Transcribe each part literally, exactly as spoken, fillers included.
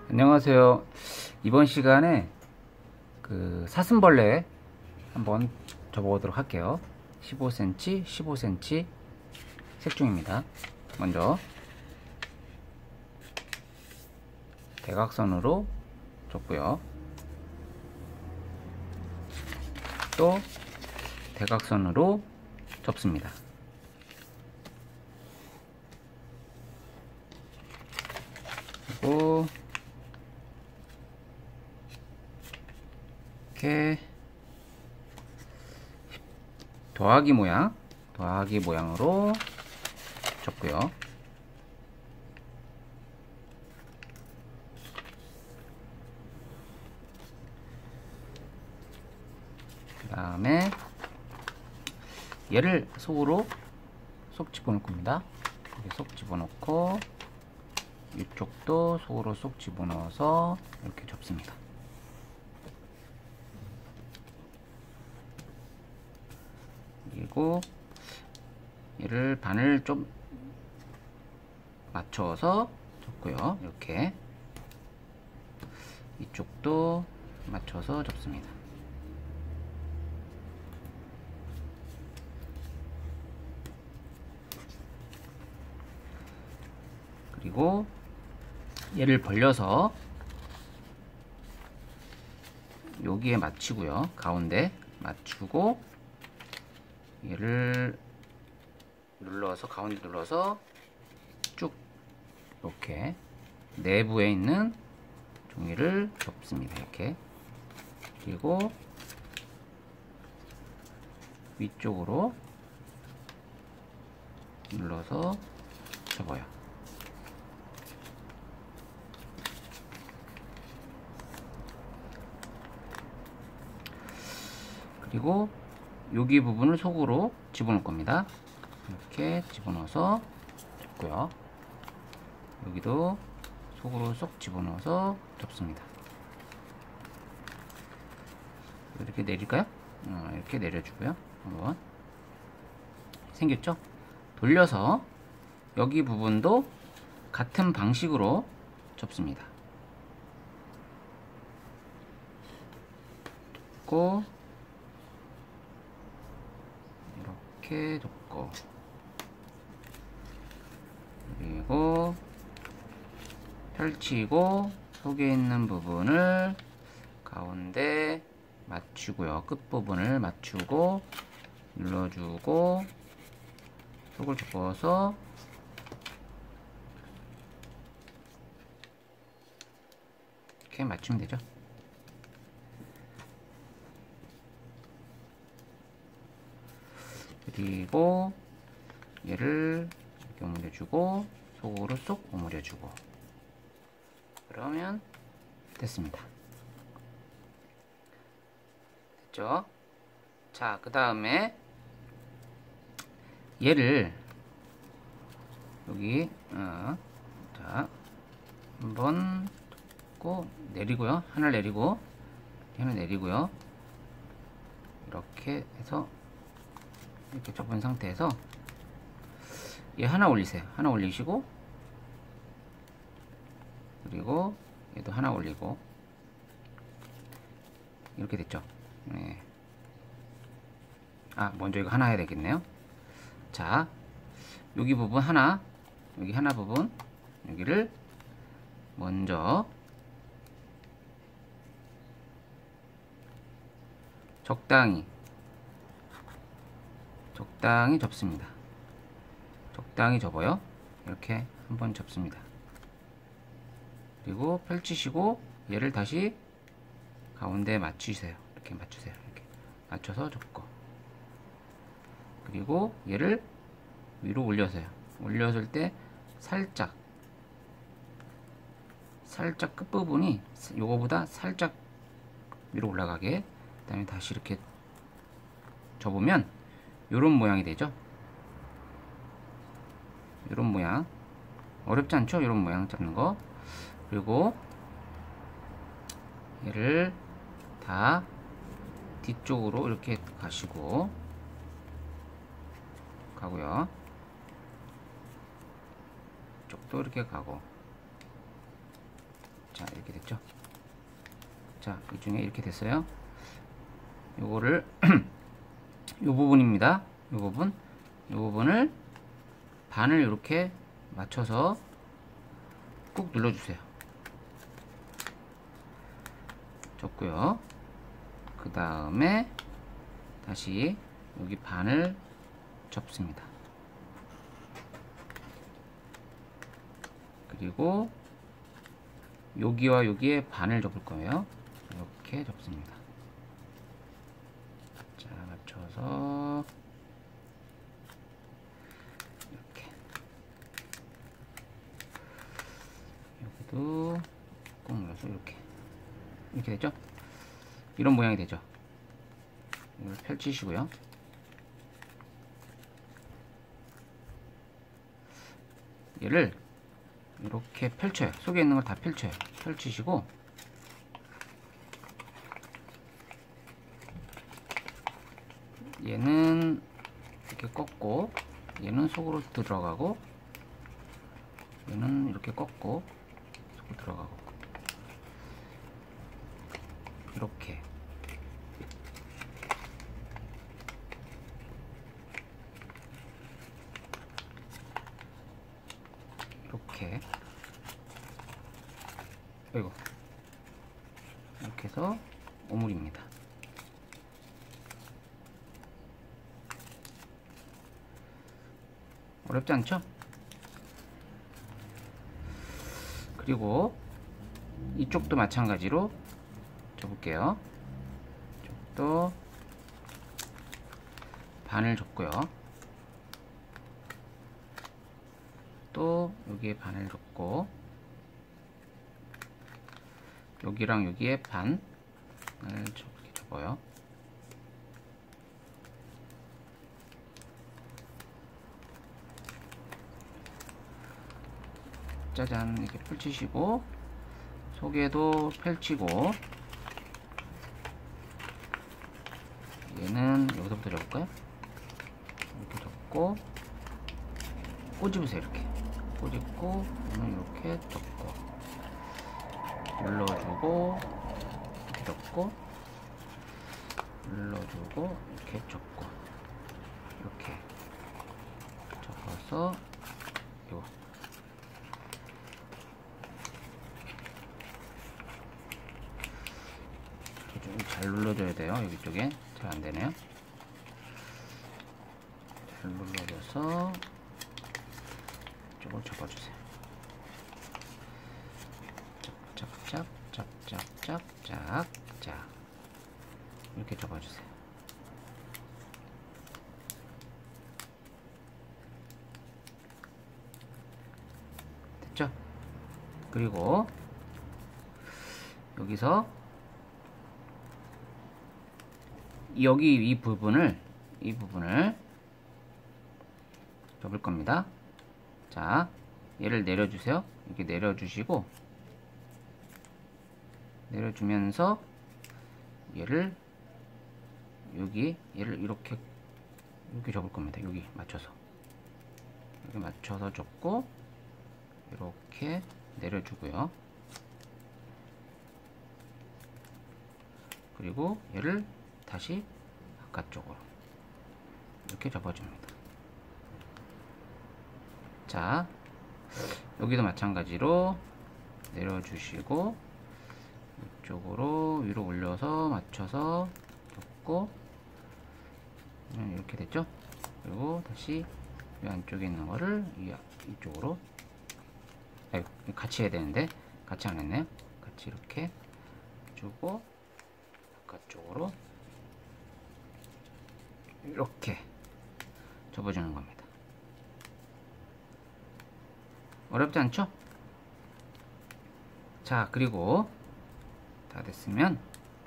안녕하세요. 이번 시간에 그 사슴벌레 한번 접어보도록 할게요. 십오 센티미터, 십오 센티미터 색종입니다. 먼저 대각선으로 접고요. 또 대각선으로 접습니다. 그리고 이렇게 더하기 모양, 더하기 모양으로 접고요. 그 다음에 얘를 속으로 쏙 집어넣을 겁니다. 이렇게 쏙 집어넣고 이쪽도 속으로 쏙 집어넣어서 이렇게 접습니다. 그리고 얘를 반을 좀 맞춰서 접고요. 이렇게 이쪽도 맞춰서 접습니다. 그리고 얘를 벌려서 여기에 맞추고요. 가운데 맞추고 얘를 눌러서 가운데 눌러서 쭉 이렇게 내부에 있는 종이를 접습니다. 이렇게. 그리고 위쪽으로 눌러서 접어요. 그리고 여기 부분을 속으로 집어넣을 겁니다. 이렇게 집어넣어서 접고요. 여기도 속으로 쏙 집어넣어서 접습니다. 이렇게 내릴까요? 어, 이렇게 내려주고요. 한번 생겼죠? 돌려서 여기 부분도 같은 방식으로 접습니다. 접고 이렇게 접고 그리고 펼치고 속에 있는 부분을 가운데 맞추고요. 끝부분을 맞추고 눌러주고 속을 접어서 이렇게 맞추면 되죠. 그리고 얘를 이렇게 오므려주고 속으로 쏙 오므려주고 그러면 됐습니다. 됐죠? 자, 그 다음에 얘를 여기 어, 자 한번 접고 내리고요. 하나 내리고 하나 내리고요. 이렇게 해서 이렇게 접은 상태에서 얘 하나 올리세요. 하나 올리시고 그리고 얘도 하나 올리고 이렇게 됐죠. 네. 아, 먼저 이거 하나 해야 되겠네요. 자, 여기 부분 하나, 여기 하나 부분, 여기를 먼저 적당히 적당히 접습니다. 적당히 접어요. 이렇게 한번 접습니다. 그리고 펼치시고 얘를 다시 가운데 맞추세요. 이렇게 맞추세요. 이렇게 맞춰서 접고 그리고 얘를 위로 올려서요. 올렸을 때 살짝 살짝 끝부분이 요거보다 살짝 위로 올라가게 그 다음에 다시 이렇게 접으면 요런 모양이 되죠. 요런 모양 어렵지 않죠? 요런 모양 잡는 거. 그리고 얘를 다 뒤쪽으로 이렇게 가시고 가고요. 이쪽도 이렇게 가고 자, 이렇게 됐죠. 자, 이 중에 이렇게 됐어요. 요거를 요 부분입니다. 요 부분, 요 부분을 반을 이렇게 맞춰서 꾹 눌러주세요. 줬고요. 그 다음에 다시 여기 반을 접습니다. 그리고 여기와 여기에 반을 접을 거예요. 이렇게 접습니다. 자, 맞춰서 이렇게. 여기도 꾹 눌러서 이렇게. 이렇게 되죠? 이런 모양이 되죠? 이걸 펼치시고요. 얘를 이렇게 펼쳐요. 속에 있는 걸 다 펼쳐요. 펼치시고 얘는 이렇게 꺾고 얘는 속으로 들어가고 얘는 이렇게 꺾고 속으로 들어가고 이렇게 이렇게 아이고 이렇게 해서 오물입니다. 어렵지 않죠? 그리고 이쪽도 마찬가지로 접을게요. 이쪽도 반을 접고요. 또 여기에 반을 접고 여기랑 여기에 반을 이렇게 접어요. 짜잔, 이렇게 펼치시고 속에도 펼치고 얘는 여기서부터 접을까요? 이렇게 접고 꼬집으세요. 이렇게 꼬집고 얘는 이렇게 접고 눌러주고 이렇게 접고 눌러주고 이렇게 접고 이렇게 접어서 이거 좀 잘 눌러줘야 돼요. 여기 쪽에 잘 안되네요. 잘 눌러줘서 이쪽으로 접어주세요. 짝짝짝 짝짝짝짝 자 이렇게 접어주세요. 됐죠? 그리고 여기서 여기 이 부분을 이 부분을 접을 겁니다. 자, 얘를 내려주세요. 이렇게 내려주시고 내려주면서 얘를 여기 얘를 이렇게 이렇게 접을 겁니다. 여기 맞춰서 여기 맞춰서 접고 이렇게 내려주고요. 그리고 얘를 다시 바깥쪽으로 이렇게 접어줍니다. 자, 여기도 마찬가지로 내려주시고 이쪽으로 위로 올려서 맞춰서 접고 이렇게 됐죠? 그리고 다시 이 안쪽에 있는 거를 이 이쪽으로 아이고, 같이 해야 되는데 같이 안 했네요. 같이 이렇게 주고 바깥쪽으로 이렇게 접어주는 겁니다. 어렵지 않죠? 자, 그리고 다 됐으면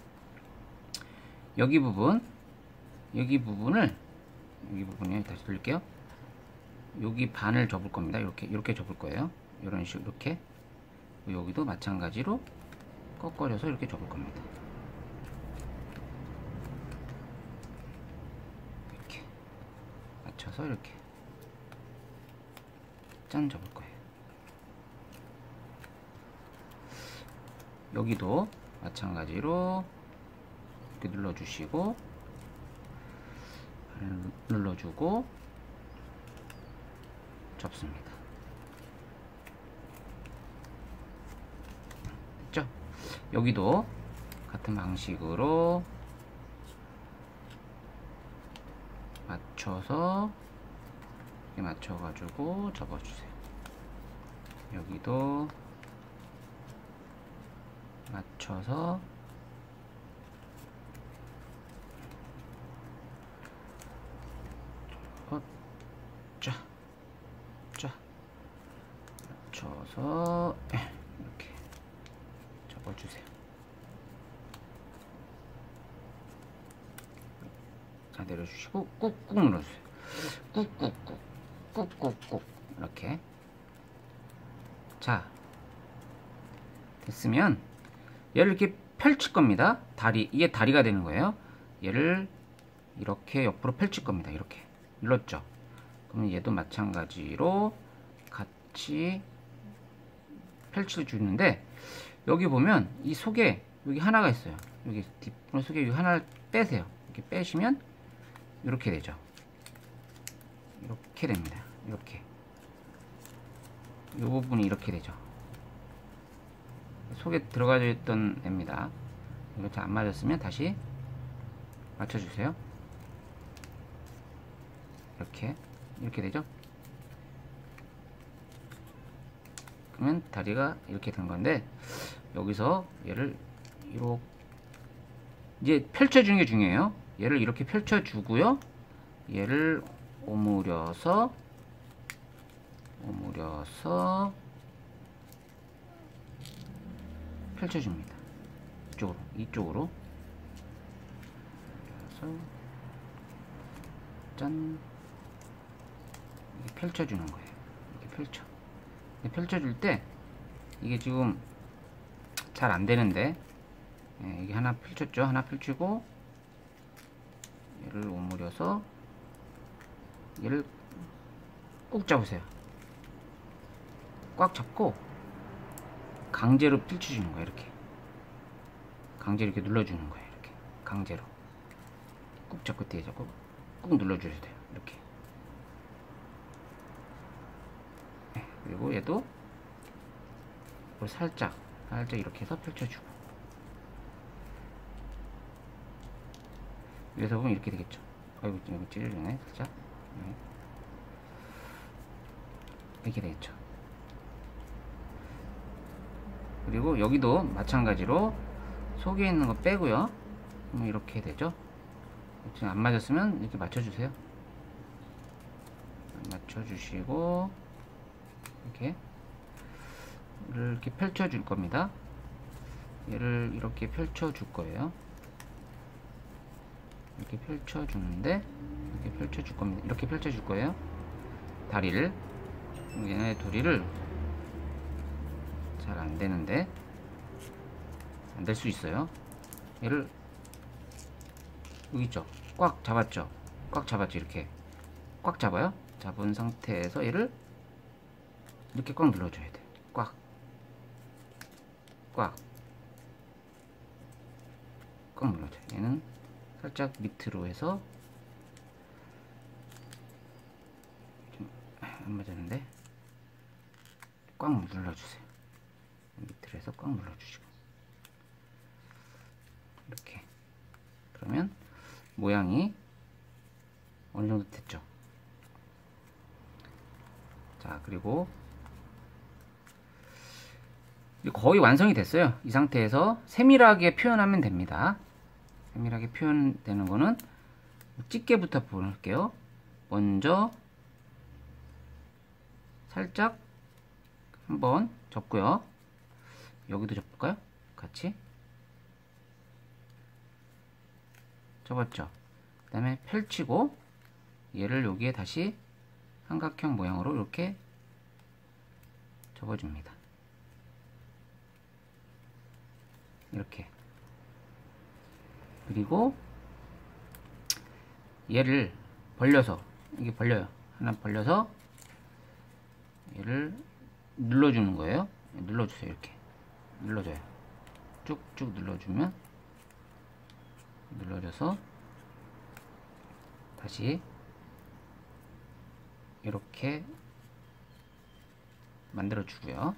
여기 부분 여기 부분을 여기 부분에 다시 돌릴게요. 여기 반을 접을 겁니다. 이렇게 이렇게 접을 거예요. 이런 식으로 이렇게 여기도 마찬가지로 꺾어져서 이렇게 접을 겁니다. 이렇게 맞춰서 이렇게 짠 접을 거예요. 여기도 마찬가지로 이렇게 눌러주시고 눌러주고 접습니다. 됐죠? 여기도 같은 방식으로 맞춰서 이렇게 맞춰가지고 접어주세요. 여기도 맞춰서 어, 자, 자, 맞춰서 이렇게 접어주세요. 자, 내려주시고 꾹꾹 눌러주세요. 꾹꾹꾹 꾹꾹꾹 이렇게. 자, 됐으면 얘를 이렇게 펼칠 겁니다. 다리, 이게 다리가 되는 거예요. 얘를 이렇게 옆으로 펼칠 겁니다. 이렇게 눌렀죠. 그러면 얘도 마찬가지로 같이 펼쳐 주는데, 여기 보면 이 속에 여기 하나가 있어요. 여기 뒷부분 속에 여기 하나를 빼세요. 이렇게 빼시면 이렇게 되죠. 이렇게 됩니다. 이렇게 이 부분이 이렇게 되죠. 속에 들어가 있던 애입니다. 이거 잘 안 맞았으면 다시 맞춰주세요. 이렇게 이렇게 되죠. 그러면 다리가 이렇게 된 건데, 여기서 얘를 이렇게 이제 펼쳐주는 게 중요해요. 얘를 이렇게 펼쳐주고요. 얘를 오므려서 오므려서 펼쳐줍니다. 이쪽으로, 이쪽으로. 그래서 짠, 이렇게 펼쳐주는 거예요. 이렇게 펼쳐. 펼쳐줄 때 이게 지금 잘 안 되는데, 예, 이게 하나 펼쳤죠. 하나 펼치고 얘를 오므려서 얘를 꾹 잡으세요. 꽉 잡고 강제로 펼쳐주는 거예요. 이렇게 강제로 이렇게 눌러주는 거예요. 이렇게 강제로 꾹 잡고 뒤에 잡고 꾹 눌러줘야 돼요. 이렇게. 네, 그리고 얘도 살짝 살짝 이렇게 해서 펼쳐주고, 여기서 보면 이렇게 되겠죠. 아이고, 이거 찔려주네 살짝. 네. 이렇게 되겠죠. 그리고 여기도 마찬가지로 속에 있는 거 빼고요. 이렇게 되죠. 지금 안 맞았으면 이렇게 맞춰주세요. 맞춰주시고 이렇게 이렇게 펼쳐줄 겁니다. 얘를 이렇게 펼쳐줄 거예요. 이렇게 펼쳐주는데, 이렇게 펼쳐줄 겁니다. 이렇게 펼쳐줄 거예요. 다리를, 얘네 다리를 잘 안 되는데, 안 될 수 있어요. 얘를 여기 있죠. 꽉 잡았죠. 꽉 잡았죠. 이렇게 꽉 잡아요. 잡은 상태에서 얘를 이렇게 꽉 눌러줘야 돼. 꽉, 꽉, 꽉 눌러줘요. 얘는 살짝 밑으로 해서 좀 안 맞았는데 꽉 눌러주세요. 밑으로 해서 꽉 눌러주시고 이렇게. 그러면 모양이 어느 정도 됐죠. 자, 그리고 거의 완성이 됐어요. 이 상태에서 세밀하게 표현하면 됩니다. 세밀하게 표현되는 거는 집게부터 볼게요. 먼저 살짝 한번 접고요. 여기도 접을까요? 같이 접었죠. 그 다음에 펼치고 얘를 여기에 다시 삼각형 모양으로 이렇게 접어줍니다. 이렇게. 그리고 얘를 벌려서, 이게 벌려요. 하나 벌려서 얘를 눌러주는 거예요. 눌러주세요. 이렇게 눌러줘요. 쭉쭉 눌러주면 눌러줘서 다시 이렇게 만들어 주고요.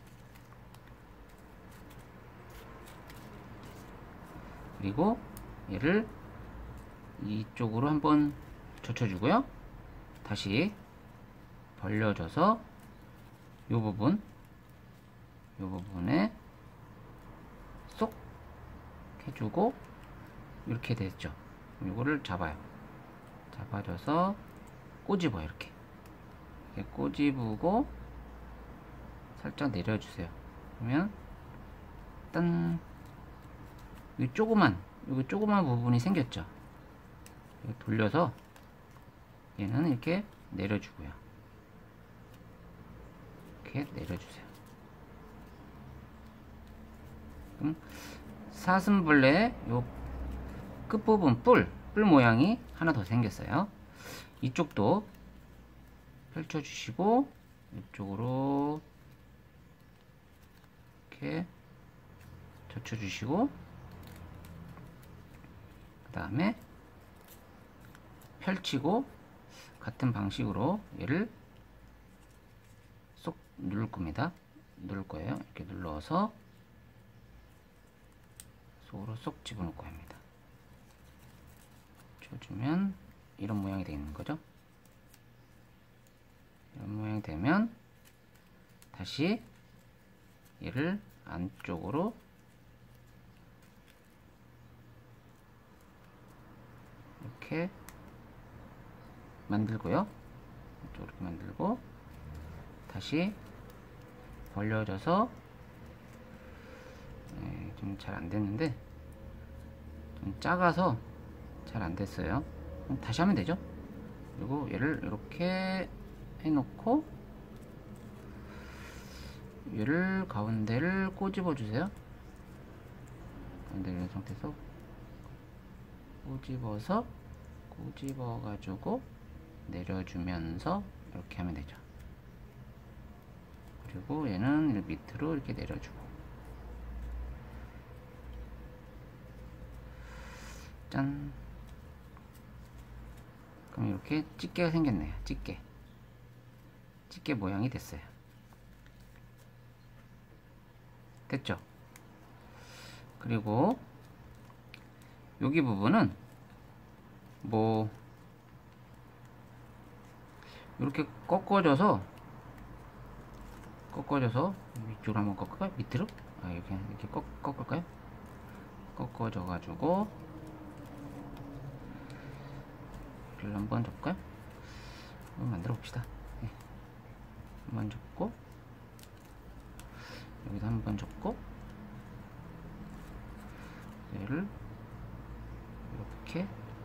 그리고 얘를 이쪽으로 한번 젖혀주고요. 다시 벌려줘서 이 부분, 이 부분에 쏙 해주고 이렇게 됐죠. 이거를 잡아요. 잡아줘서 꼬집어요. 이렇게. 이렇게 꼬집고 살짝 내려주세요. 그러면 딴 이 조그만 여기 조그만 부분이 생겼죠. 돌려서 얘는 이렇게 내려주고요. 이렇게 내려주세요. 그럼 사슴벌레 요 끝부분 뿔, 뿔 모양이 하나 더 생겼어요. 이쪽도 펼쳐주시고 이쪽으로 이렇게 젖혀주시고 그 다음에 펼치고 같은 방식으로 얘를 쏙 누를 겁니다. 누를 거예요. 이렇게 눌러서 속으로 쏙 집어넣고 합니다. 쳐주면 이런 모양이 되는 거죠. 이런 모양이 되면 다시 얘를 안쪽으로 이렇게 만들고요. 이렇게 만들고 다시 벌려져서 네, 좀 잘 안됐는데 좀 작아서 잘 안됐어요. 다시 하면 되죠. 그리고 얘를 이렇게 해놓고 얘를 가운데를 꼬집어 주세요. 가운데 이런 상태에서 꼬집어서 꼬집어 가지고 내려주면서 이렇게 하면 되죠. 그리고 얘는 밑으로 이렇게 내려주고 짠. 그럼 이렇게 집게가 생겼네요. 집게 집게 모양이 됐어요. 됐죠? 그리고 여기 부분은 뭐 이렇게 꺾어져서 꺾어져서 위쪽으로 한번 꺾을까요? 밑으로? 아, 이렇게 이렇게 꺾, 꺾을까요? 꺾어져 가지고 이를 한번 접을까요? 한번 만들어 봅시다. 네. 한번 접고 여기도 한번 접고 얘를 이렇게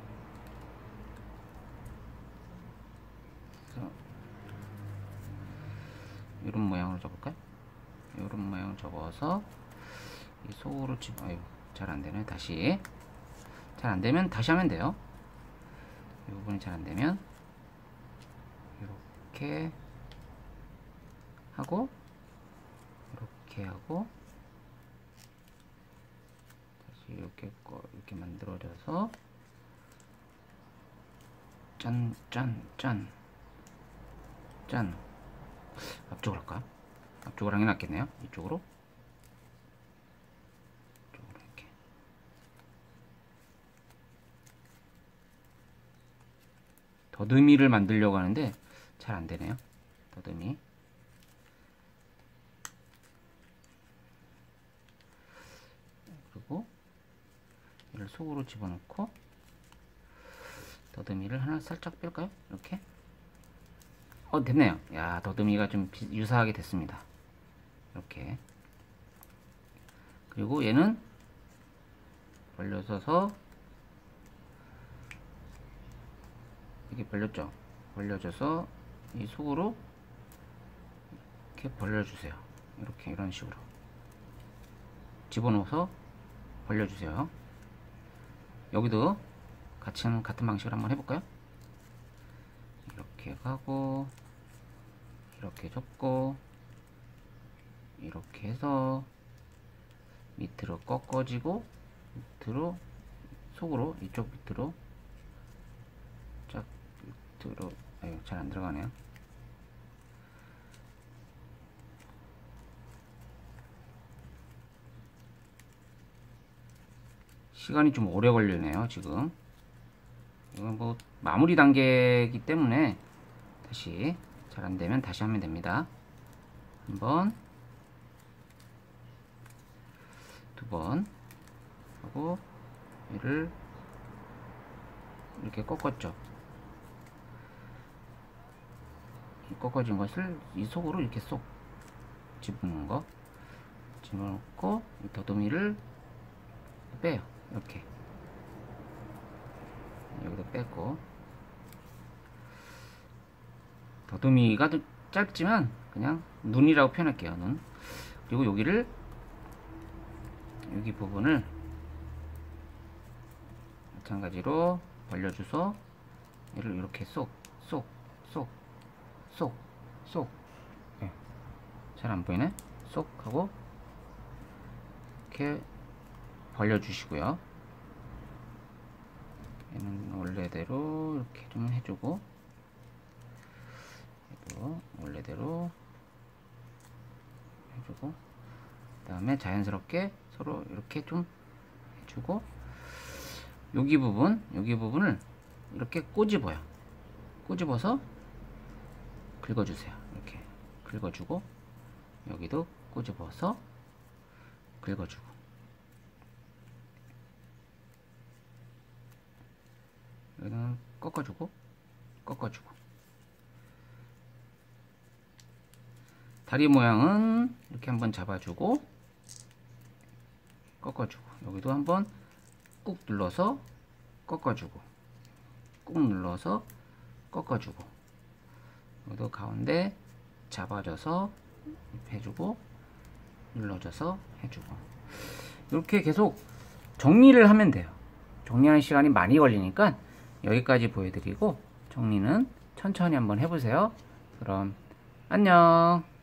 이런 모양으로 접을까요? 이런 모양을 접어서 이 속으로 집, 아유, 잘 안되네. 다시. 잘 안되면 다시 하면 돼요. 이 부분이 잘 안되면 이렇게 하고 이렇게 하고 다시 이렇게 이렇게 만들어져서 짠, 짠, 짠, 짠. 앞쪽으로 할까? 앞쪽으로 하는 게 낫겠네요. 이쪽으로. 이쪽으로 이렇게. 더듬이를 만들려고 하는데 잘 안 되네요. 더듬이. 그리고 얘를 속으로 집어넣고 더듬이를 하나 살짝 뺄까요? 이렇게. 어, 됐네요. 야, 더듬이가 좀 비, 유사하게 됐습니다. 이렇게. 그리고 얘는 벌려서서 이렇게 벌렸죠. 벌려져서 이 속으로 이렇게 벌려주세요. 이렇게 이런 식으로 집어넣어서 벌려주세요. 여기도 같이 같은 방식으로 한번 해볼까요? 이렇게 가고 이렇게 접고 이렇게 해서 밑으로 꺾어지고 밑으로 속으로 이쪽 밑으로 쫙 밑으로 아유 잘 안 들어가네요. 시간이 좀 오래 걸리네요 지금. 이건 뭐 마무리 단계이기 때문에 다시 잘 안되면 다시 하면 됩니다. 한번 두 번 하고 얘를 이렇게 꺾었죠. 꺾어진 것을 이 속으로 이렇게 쏙 집어넣는 거 집어넣고 이 더듬이를 빼요. 이렇게 여기도 빼고, 더듬이가 좀 짧지만 그냥 눈이라고 표현할게요. 눈. 그리고 여기를 여기 부분을 마찬가지로 벌려줘서 얘를 이렇게 쏙 쏙 쏙 쏙 쏙 잘 안 보이네. 쏙 하고 이렇게 벌려주시고요. 얘는 원래대로 이렇게 좀 해주고, 얘도 원래대로 해주고, 그 다음에 자연스럽게 서로 이렇게 좀 해주고, 여기 부분, 여기 부분을 이렇게 꼬집어요. 꼬집어서 긁어주세요. 이렇게 긁어주고, 여기도 꼬집어서 긁어주고, 여기는 꺾어주고 꺾어주고. 다리 모양은 이렇게 한번 잡아주고 꺾어주고, 여기도 한번 꾹 눌러서 꺾어주고, 꾹 눌러서 꺾어주고, 여기도 가운데 잡아줘서 해주고 눌러줘서 해주고, 이렇게 계속 정리를 하면 돼요. 정리하는 시간이 많이 걸리니까 여기까지 보여드리고, 정리는 천천히 한번 해보세요. 그럼 안녕.